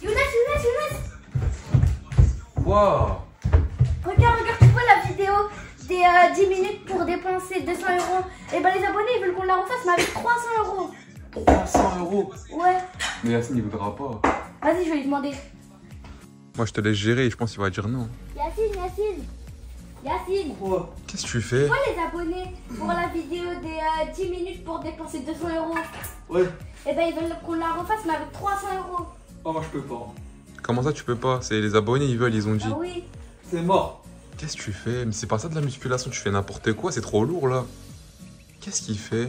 Younes. Wow. Regarde, tu vois la vidéo des 10 minutes pour dépenser 200 €. Et ben les abonnés, ils veulent qu'on la refasse, mais avec 300 €. 300 €. Ouais. Mais Yacine, il voudra pas. Vas-y, je vais lui demander. Moi, je te laisse gérer, je pense qu'il va dire non. Yacine. Quoi? Qu'est-ce que tu fais? Tu vois les abonnés pour la vidéo des 10 minutes pour dépenser 200 €. Ouais. Et ben ils veulent qu'on la refasse, mais avec 300 €. Oh, moi, je peux pas. Comment ça, tu peux pas? C'est les abonnés, ils veulent, ils ont dit. Ah oui. C'est mort. Qu'est-ce que tu fais? Mais c'est pas ça de la musculation, tu fais n'importe quoi, c'est trop lourd là. Qu'est-ce qu'il fait?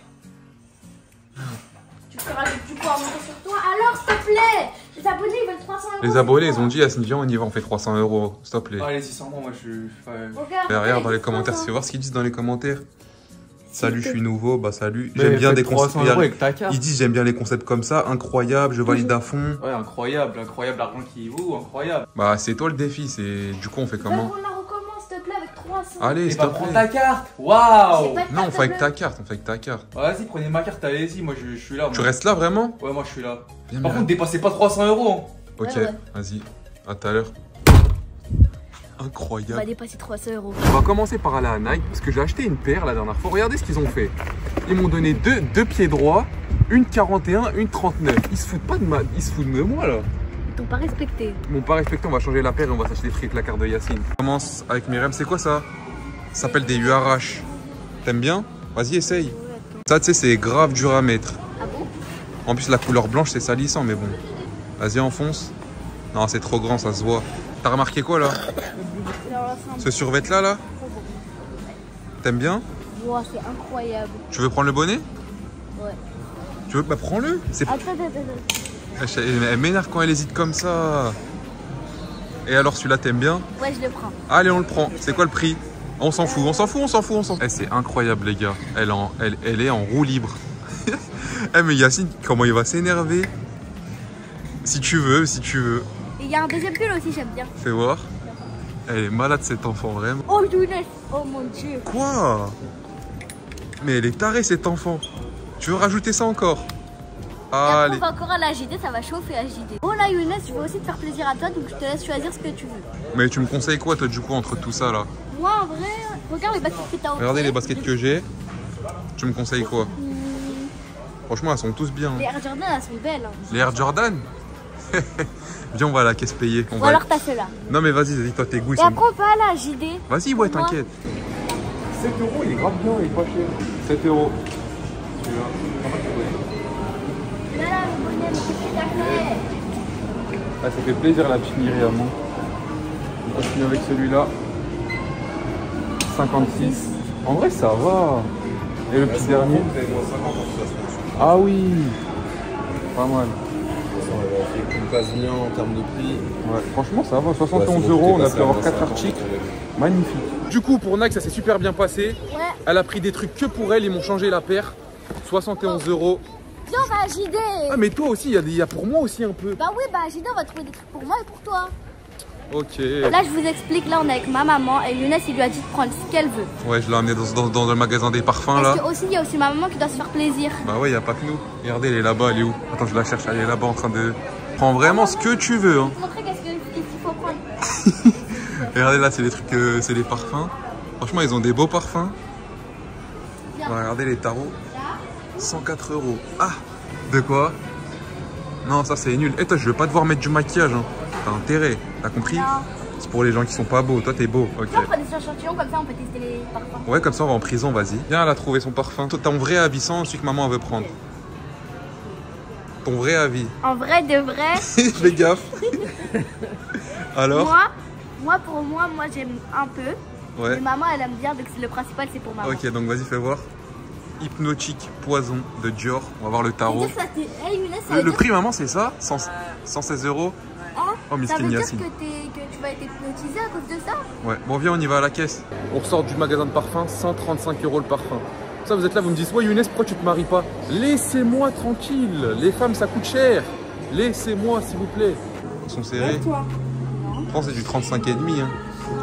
Tu peux rajouter du poids à monter sur toi. Alors, s'il te plaît, les abonnés, ils veulent 300 €. Les abonnés, ils ont dit, Yacine, viens, on y va, on fait 300 €. S'il te plaît. Allez, 600 moi je suis. Regarde, Derrière, dans les commentaires, tu fais voir ce qu'ils disent dans les commentaires. Salut, je suis nouveau, bah salut. Mais J'aime bien des 300 concepts. € avec ta carte. Ils disent j'aime bien les concepts comme ça, incroyable, je valide à fond. Ouais, incroyable, l'argent qui vaut, incroyable. Bah c'est toi le défi, c'est du coup on fait comment? on la recommence, s'il te plaît, avec 300. Allez, Et s'il bah te prends plaît. ta carte. Waouh. Non, on fait avec ta carte, on fait avec ta carte. Vas-y, prenez ma carte, allez-y, moi je suis là. Moi. Tu restes là vraiment? Ouais, moi je suis là. Viens, Par viens. contre, dépassez pas 300 €. Ok, Ouais. vas-y, à tout à l'heure. On va Incroyable. dépasser 300 €. On va commencer par aller à Nike parce que j'ai acheté une paire la dernière fois. Regardez ce qu'ils ont fait. Ils m'ont donné deux pieds droits, une 41, une 39. Ils se foutent pas de ils se foutent de moi là. Ils t'ont pas respecté. Ils m'ont pas respecté, on va changer la paire et on va s'acheter des frites la carte de Yacine. On commence avec Myriam, c'est quoi ça? Ça s'appelle des URH. T'aimes bien? Vas-y, essaye. Ça, tu sais, c'est grave dur à mettre. Ah bon? En plus, la couleur blanche, c'est salissant, mais bon. Vas-y, enfonce. Non, c'est trop grand, ça se voit. T'as remarqué quoi là? Ce survêt là? T'aimes bien? Wow, c'est incroyable. Tu veux prendre le bonnet? Ouais. Tu veux? Bah prends-le. C'est... Attends. Elle m'énerve quand elle hésite comme ça. Et alors celui-là, t'aimes bien? Ouais, je le prends. Allez, on le prend. C'est quoi le prix? On s'en fout. Eh, c'est incroyable les gars. Elle est en roue libre. Eh mais Yacine, comment il va s'énerver? Si tu veux. Et il y a un deuxième pull aussi, j'aime bien. Fais voir. Elle est malade cette enfant, vraiment. Oh, Younes. Oh mon dieu. Quoi? Mais elle est tarée cette enfant. Tu veux rajouter ça encore? Et après, Allez. on va encore à la JD, ça va chauffer à JD. Oh là, Younes, je veux aussi te faire plaisir à toi, donc je te laisse choisir ce que tu veux. Mais tu me conseilles quoi toi du coup entre tout ça là? Moi, en vrai, regarde les baskets que t'as offert. Regardez les baskets que j'ai. Tu me conseilles quoi? Franchement, elles sont tous bien. Les Air Jordan, elles sont belles. Hein. Les Air Jordan? Viens, on va à la caisse payer. Ou alors t'as ceux-là. Non mais vas-y, toi tes goûts ils Et sont... après, on va à la JD. Vas-y, ouais, Moi. t'inquiète. 7 €, il est grave bien, il est pas cher. 7 €. Là, le bonnet, mais qu'est-ce que t'as fait? Ah, ça fait plaisir la petite Myriam. On continue avec celui-là. 56. En vrai, ça va. Et le petit dernier. Ah oui. Pas mal. On passe bien en termes de prix. Ouais, franchement, ça va. 71 €, on a pu avoir 4 articles. Magnifique. Du coup, pour Nike, ça s'est super bien passé. Ouais. Elle a pris des trucs que pour elle, ils m'ont changé la paire. 71 €. Viens, on va à JD. Ah, mais toi aussi, il y a pour moi aussi un peu. Bah oui, bah à JD, on va trouver des trucs pour moi et pour toi. Ok. Là, je vous explique, là, on est avec ma maman et Younes, il lui a dit de prendre ce qu'elle veut. Ouais, je l'ai emmené dans le magasin des parfums là. Parce que aussi, il y a aussi ma maman qui doit se faire plaisir. Bah ouais, y a pas que nous. Regardez, elle est là-bas, elle est où? Attends, je la cherche, elle est là-bas en train de... Prends vraiment ce que tu veux. Hein. Je vais te montrer qu'est-ce qu'il faut prendre. Regardez là, c'est les trucs, c'est les parfums. Franchement, ils ont des beaux parfums. Viens. Ouais, regardez les tarots. Là, 104 €. Ah, de quoi? Non, ça c'est nul. Et toi, je veux pas devoir mettre du maquillage. Hein. T'as intérêt, t'as compris? non. C'est pour les gens qui sont pas beaux. Toi, t'es beau. Ok. Viens, on prend des échantillons comme ça, on peut tester les parfums. Ouais, comme ça, on va en prison, vas-y. Viens, elle a trouvé son parfum. Toi, ton vrai avis sans celui que maman elle veut prendre. Ton vrai avis. En vrai, de vrai, Fais gaffe. Alors? moi j'aime un peu. Ouais. Mais maman, elle aime bien, donc le principal, c'est pour maman. Ok, donc vas-y, fais voir. Hypnotique Poison de Dior. On va voir le tarot. Ça veut dire que ça t'est- Hey, Younes, ça veut Le dire- prix, maman, c'est ça? 116 €. Hein, Oh, ça miskin veut dire Yacine. que tu vas être hypnotisé à cause de ça? Ouais, bon, viens, on y va à la caisse. On ressort du magasin de parfum, 135 € le parfum. Ça, vous êtes là, vous me dites, ouais, Younes, pourquoi tu te maries pas? Laissez-moi tranquille. Les femmes, ça coûte cher. Laissez-moi, s'il vous plaît. Ils sont serrés. Toi. Je pense que c'est du 35,5. Hein.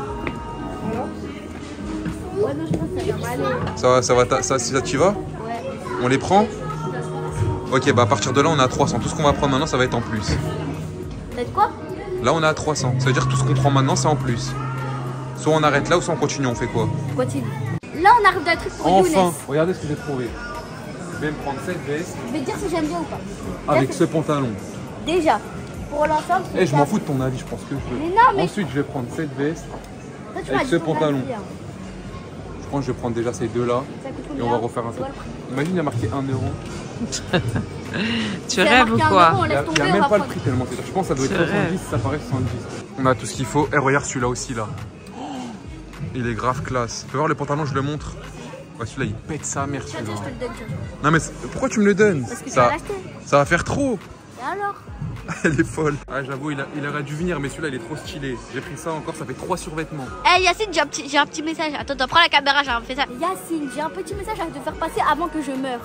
Ouais, non, je pense que ça va aller. Ça t'y va? Ouais. On les prend? Ok, bah à partir de là, on a 300. Tout ce qu'on va prendre maintenant, ça va être en plus. Peut-être quoi? Là, on est à 300. Ça veut dire que tout ce qu'on prend maintenant, c'est en plus. Soit on arrête là, ou soit on continue, on fait quoi? Continue. Là, on arrive d'un truc pour Enfin, Younes. regardez ce que j'ai trouvé. Je vais me prendre cette veste Je vais te dire si j'aime bien ou pas. avec Déjà, ce pantalon. Déjà, pour l'ensemble. Eh, je m'en fous de ton avis, je pense que je veux. Mais non, mais. Ensuite, je vais prendre cette veste. Toi, tu avec m'as dit ce ton pantalon. avis, hein. Je pense que je vais prendre déjà ces deux-là. Ça coûte Et combien? on va refaire un C'est tour. quoi le prix? Imagine, il y a marqué 1 euro. Tu C'est rêves ou marqué 1 quoi? euro, on Il n'y a, laisse tomber, on même va pas le prendre. prix tellement c'est cher. Je pense que ça doit être C'est vrai. 70, ça paraît 70. On a tout ce qu'il faut. Et regarde celui-là aussi là. Il est grave classe. Tu peux voir le pantalon, je le montre. Ouais, celui-là il pète sa mère Tiens, celui-là. tiens, je te le donne. tiens. Non mais pourquoi tu me le donnes? Parce que tu vas l'acheter. Ça va faire trop. Et alors? Elle est folle. Ah j'avoue, il aurait dû venir, mais celui-là il est trop stylé. J'ai pris ça encore, ça fait 3 survêtements. Eh Yacine, j'ai un petit message. Attends, prends la caméra, j'ai fait ça. Yacine, j'ai un petit message à te faire passer avant que je meure.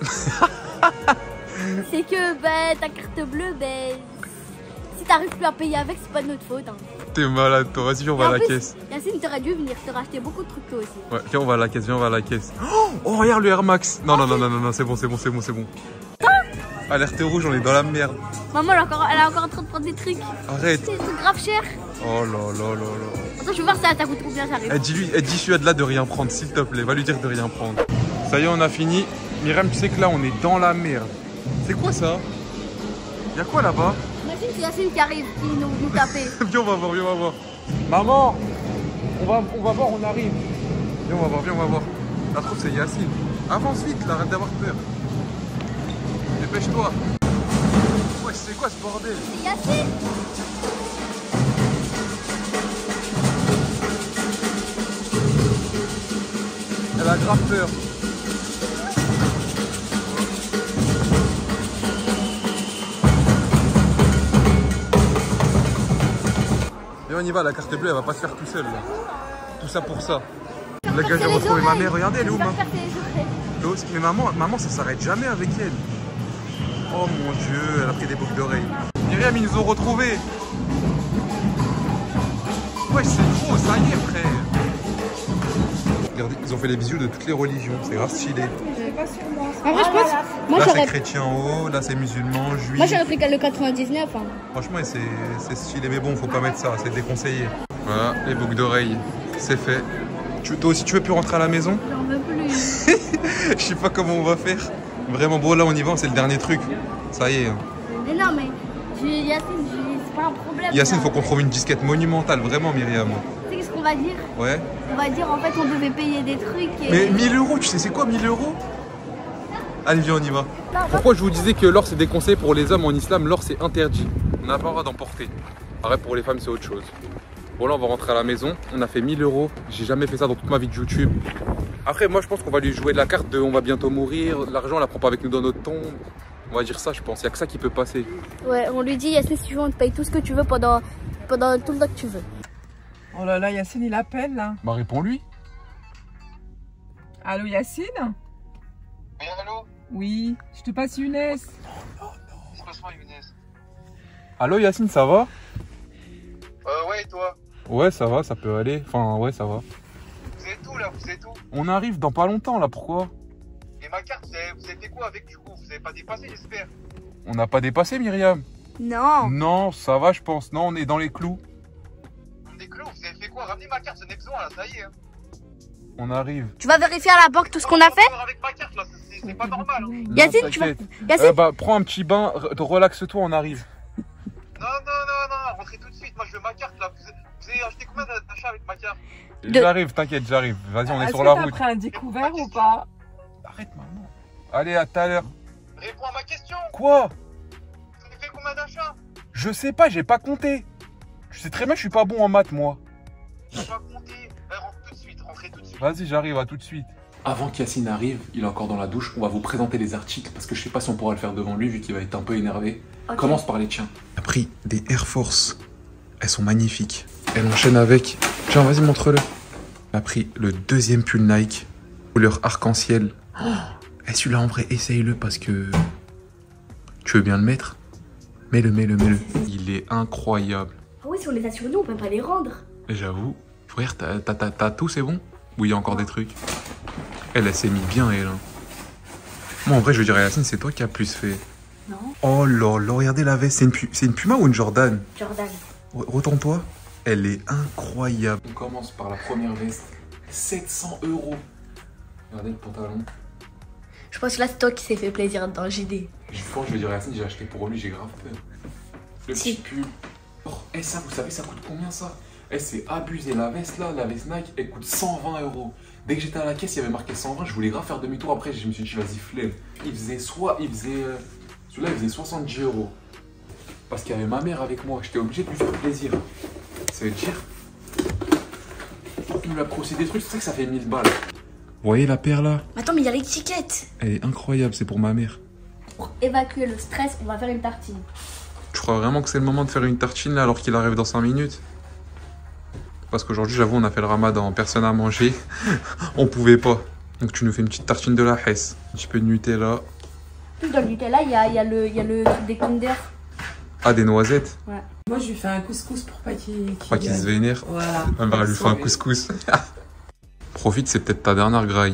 C'est que ta carte bleue, si t'arrives plus à payer avec, c'est pas de notre faute. Hein. T'es malade toi, vas-y on Et va à en la plus, caisse. Yacine, t'aurais dû venir, t'aurais acheté beaucoup de trucs toi aussi. Ouais, viens on va à la caisse, viens on va à la caisse. Oh regarde le Air Max. Non, c'est bon. Alerte rouge, on est dans la merde. Maman, elle est encore en train de prendre des trucs. Arrête. C'est des trucs grave chers. Oh là. Attends, je veux voir ça coûte combien, j'arrive. Dis celui-là de là de rien prendre, s'il te plaît. Va lui dire de rien prendre. Ça y est, on a fini. Myriam, tu sais que là, on est dans la merde. C'est quoi ça? Y'a quoi là-bas? Imagine c'est Yacine qui arrive, qui nous taper. Viens, on va voir. Maman, on va voir, on arrive. Viens, on va voir. La trouve, c'est Yacine. Avance vite, là, arrête d'avoir peur. Dépêche-toi. Ouais, c'est quoi ce bordel? C'est Yacine. Elle a grave peur. Et on y va, la carte bleue, elle va pas se faire tout seul là. Tout ça pour ça. La gars, j'ai retrouvé ma mère, regardez, elle est où, maman? Mais maman, ça s'arrête jamais avec elle. Oh mon dieu, elle a pris des boucles d'oreilles. Myriam, ils nous ont retrouvés. Ouais, c'est trop, ça y est, frère. Regardez, ils ont fait les bisous de toutes les religions, c'est grave stylé. En vrai, je pense. Moi, Là, c'est j'aurais chrétien en haut, là, c'est musulman, juif. Moi, j'aurais pris le 99. Hein. Franchement, c'est stylé, mais bon, faut pas mettre ça, c'est déconseillé. Voilà, les boucles d'oreilles, c'est fait. Toi aussi, tu veux plus rentrer à la maison? J'en veux plus. Je sais pas comment on va faire. Vraiment, bon, là, on y va, c'est le dernier truc. Ça y est. Hein. Mais non, mais Yacine, c'est pas un problème. Yacine, là. faut qu'on trouve une disquette monumentale, vraiment, Myriam. Tu sais ce qu'on va dire? Ouais. On va dire, en fait, on devait payer des trucs et... Mais 1000 euros, tu sais, c'est quoi 1000 euros? Allez, viens, on y va. Pourquoi je vous disais que l'or c'est déconseillé pour les hommes en islam? L'or c'est interdit. On n'a pas le droit d'en porter. Arrête, pour les femmes c'est autre chose. Bon, là on va rentrer à la maison. On a fait 1000 euros. J'ai jamais fait ça dans toute ma vie de YouTube. Après, moi je pense qu'on va lui jouer de la carte de on va bientôt mourir. L'argent on la prend pas avec nous dans notre tombe. On va dire ça, je pense. Il n'y a que ça qui peut passer. Ouais, on lui dit, Yacine, si tu veux, on te paye tout ce que tu veux pendant tout le temps que tu veux. Oh là là, Yacine, il appelle là. Bah, réponds-lui. Allô, Yacine? Oui, allô? Oui, je te passe Younes. C'est quoi ça, Younes? Allô Yacine, ça va? Ouais, et toi? Ouais, ça va, ça peut aller. Enfin, ouais, ça va. Vous êtes où là? Vous êtes où? On arrive dans pas longtemps là, pourquoi? Et ma carte, vous avez fait quoi avec du coup? Vous avez pas dépassé, j'espère? On n'a pas dépassé, Myriam? Non. Non, ça va, je pense. Non, on est dans les clous. On est clos, vous avez fait quoi? Ramenez ma carte, j'en ai besoin là, ça y est. Hein. On arrive. Tu vas vérifier à la banque tout ce qu'on a fait? Avec ma carte là, c'est pas normal. Hein. Yacine, Non, tu vas... t'inquiète. Yacine, Bah, prends un petit bain, relaxe-toi, on arrive. Non, rentrez tout de suite, moi je veux ma carte là. Vous avez acheté combien d'achats avec ma carte? J'arrive, t'inquiète, j'arrive. Vas-y, on est Est-ce sur que la t'as route. pris un découvert ou pas? Arrête, maman. Allez, à tout à l'heure. Réponds à ma question. Quoi? Vous avez fait combien d'achats? Je sais pas, j'ai pas compté. Je sais très bien que je suis pas bon en maths, moi. Je vais pas compter. Rentre tout de suite, rentrez tout de suite. Vas-y, j'arrive, à tout de suite. Avant qu'Yacine arrive, il est encore dans la douche. On va vous présenter les articles parce que je sais pas si on pourra le faire devant lui vu qu'il va être un peu énervé. Ok. Commence par les tiens. On a pris des Air Force. Elles sont magnifiques. Elle enchaîne avec. Tiens, vas-y, montre-le. On a pris le deuxième pull Nike, couleur arc-en-ciel. Et celui-là, en vrai, essaye-le parce que. Tu veux bien le mettre? Mets-le. Il est incroyable. Ah oui, si on les a sur nous, on peut pas les rendre. Et j'avoue. Frère, t'as tout, c'est bon? Ou il y a encore des trucs? Elle s'est mis bien, elle. Hein. Moi, en vrai, je dirais, Yacine, c'est toi qui as plus fait. Non. Oh là là, regardez la veste. C'est une Puma ou une Jordan? Jordan. Retourne-toi. Elle est incroyable. On commence par la première veste. 700 €. Regardez le pantalon. Je pense que là, c'est toi qui s'est fait plaisir dans le JD. Quand je vais dire à Yacine, j'ai acheté pour lui, j'ai grave peur. Le Si. petit pull. Oh, ça, vous savez, ça coûte combien ça? C'est abusé. La veste là, la veste Nike, elle coûte 120 €. Dès que j'étais à la caisse, il y avait marqué 120. Je voulais grave faire demi-tour. Après, je me suis dit, vas-y, flemme. Celui-là, il faisait 70 €. Parce qu'il y avait ma mère avec moi. J'étais obligé de lui faire plaisir. Ça veut dire. Il m'a procédé des trucs, c'est ça que ça fait 1000 balles. Vous voyez la paire là? Attends, mais il y a l'étiquette. Elle est incroyable, c'est pour ma mère. Pour évacuer le stress, on va faire une tartine. Tu crois vraiment que c'est le moment de faire une tartine là alors qu'il arrive dans 5 minutes? Parce qu'aujourd'hui, j'avoue, on a fait le ramadan, personne n'a mangé. On pouvait pas. Donc tu nous fais une petite tartine de la Hesse. Un petit peu de Nutella. Plus dans le Nutella, il y a le truc des Kinder. Ah, des noisettes? Ouais. Moi, je lui fais un couscous pour pas qu'il Pas qu'il se vénère. Voilà. Elle lui fait un couscous. Profite, c'est peut-être ta dernière graille.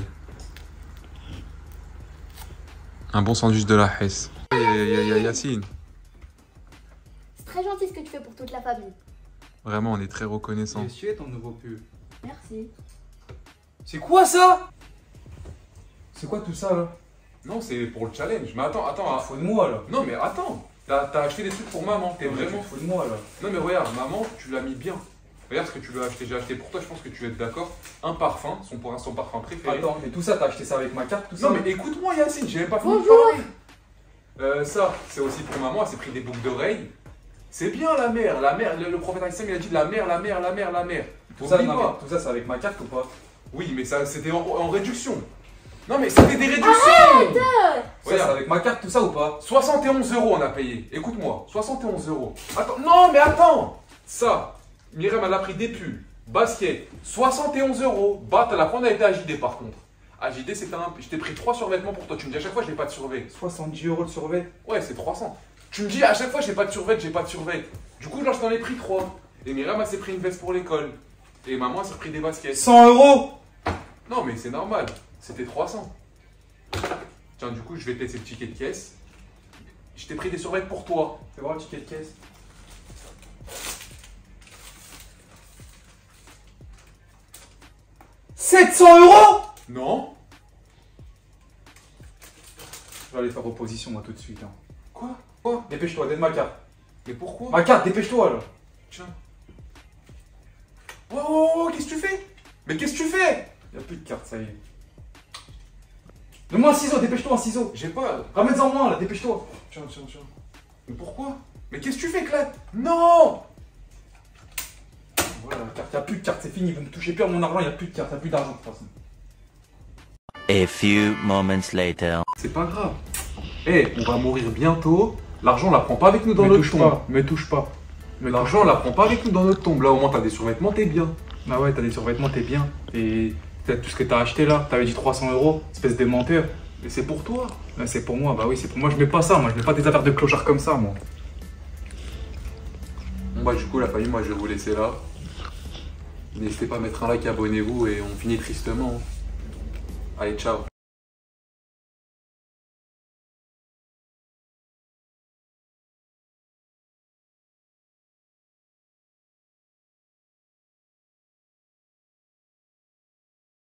Un bon sandwich de la Hesse. Yacine. C'est très gentil ce que tu fais pour toute la famille. Vraiment, on est très reconnaissant. Qu'est-ce que tu es ton nouveau pull? Merci. C'est quoi ça? C'est quoi tout ça là? Non, c'est pour le challenge. Mais attends. Fous de moi là. Non, mais attends. T'as acheté des trucs pour maman. T'es vraiment fou de moi là. Non, mais regarde, maman, tu l'as mis bien. Regarde ce que tu lui as acheté. J'ai acheté pour toi, je pense que tu vas être d'accord. Un parfum, son parfum préféré. Attends, mais tout ça, t'as acheté ça avec ma carte, tout ça? Non, mais écoute-moi, Yacine, j'ai même pas fini de parler. Ça, c'est aussi pour maman. Elle s'est pris des boucles d'oreilles. C'est bien la mère. Le prophète Islam, il a dit la mère. Tout ça, c'est avec ma carte ou pas? Oui, mais ça, c'était en réduction. Non, mais c'était des réductions. Ça, c'est Regarde. avec ma carte, tout ça ou pas? 71 € on a payé. Écoute-moi, 71 €. Attends, non, mais attends. Ça, Myriam, elle a pris des pulls, basket, 71 €. Bah, t'as la prendre, elle a été à JD par contre. À JD, c'était je t'ai pris 3 survêtements pour toi. Tu me dis à chaque fois, j'ai pas de survêt. 70 € de survêt. Ouais, c'est 300. Tu me dis à chaque fois, j'ai pas de survêt. Du coup, là, je t'en ai pris 3. Et Myriam, elle s'est pris une veste pour l'école. Et maman, elle s'est pris des baskets. 100 €. Non, mais c'est normal. C'était 300. Tiens, du coup, je vais te laisser le ticket de caisse. Je t'ai pris des survêtements pour toi. Fais voir le ticket de caisse. « 700 €. Non. Je vais aller faire opposition moi tout de suite. Hein. Quoi? Dépêche-toi, donne ma carte. Mais pourquoi? Ma carte, dépêche-toi là. Tiens. Oh, qu'est-ce que tu fais? Mais qu'est-ce que tu fais? Y'a plus de carte, ça y est. Donne-moi un ciseau, dépêche-toi un ciseau. J'ai pas. Ramène-en moi là, dépêche-toi. Tiens. Mais pourquoi? Mais qu'est-ce que tu fais, Claire? Non! Voilà la carte, y'a plus de carte, c'est fini. Vous me touchez plus à mon argent, y'a plus de carte, y'a plus d'argent de toute façon. A few moments later. C'est pas grave. On va mourir bientôt. L'argent, on la prend pas avec nous dans notre tombe. Me touche pas. L'argent, on la prend pas avec nous dans notre tombe. Là, au moins, t'as des survêtements, t'es bien. Bah ouais, t'as des survêtements, t'es bien. Et peut-être tout ce que t'as acheté là, t'avais dit 300 €, espèce de menteur. Mais c'est pour toi. Là, c'est pour moi, bah oui, c'est pour moi. Je mets pas ça, moi, je mets pas des affaires de clochard comme ça, moi. Bon, bah, du coup, la famille, moi, je vais vous laisser là. N'hésitez pas à mettre un like, abonnez-vous et on finit tristement. Allez, ciao.